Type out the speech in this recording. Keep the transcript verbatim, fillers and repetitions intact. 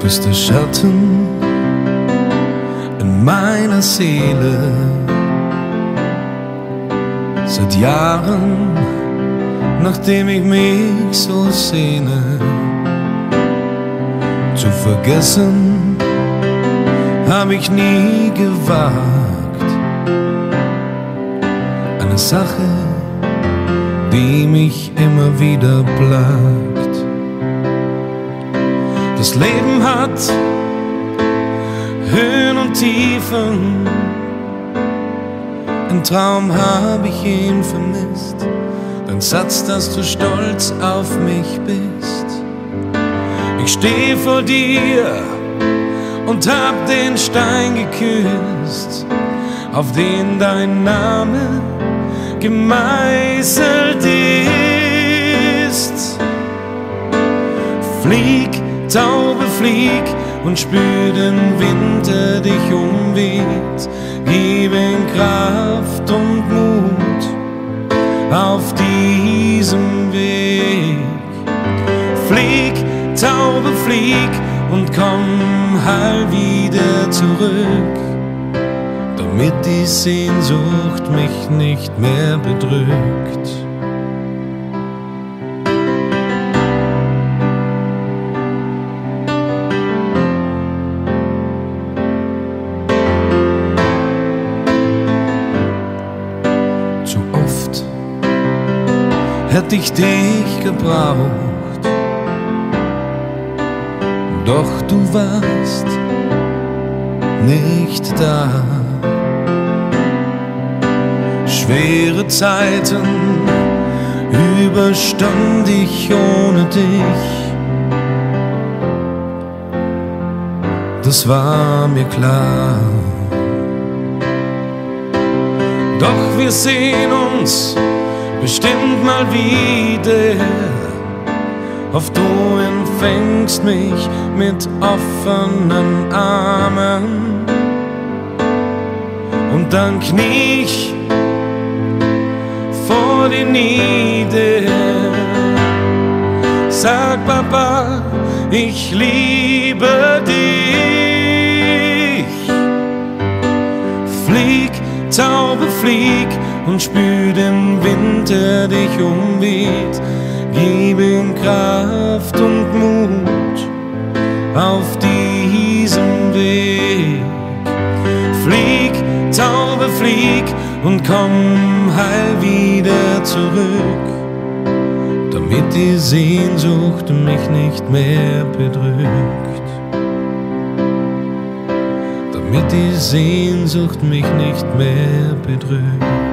bist der Schatten in meiner Seele. Seit Jahren, nachdem ich mich so sehne, zu vergessen hab ich nie gewagt. Eine Sache, die mich immer wieder plagt. Das Leben hat Höhen und Tiefen. Ein Traum hab ich ihn vermisst. Dein Satz, dass du stolz auf mich bist. Ich steh vor dir und hab den Stein geküsst, auf den dein Name gemeißelt ist. Flieg, Taube, flieg und spür den Wind, der dich umweht. Gib ihm Kraft und Mut auf diesem Weg. Flieg, Taube, flieg und komm heil wieder zurück, damit die Sehnsucht mich nicht mehr bedrückt. Zu oft hätte ich dich gebraucht, doch du warst nicht da. Schwere Zeiten überstand ich ohne dich, das war mir klar. Doch wir sehen uns bestimmt mal wieder. Hoff, du empfängst mich mit offenen Armen. Und dann knie ich vor dir nieder. Sag, Papa, ich liebe dich. Flieg, Taube, flieg und spür den Wind, der dich umweht. Gib ihm Kraft und Mut auf diesem Weg. Flieg, Taube, flieg und komm heil wieder zurück, damit die Sehnsucht mich nicht mehr bedrückt. Damit die Sehnsucht mich nicht mehr bedrückt.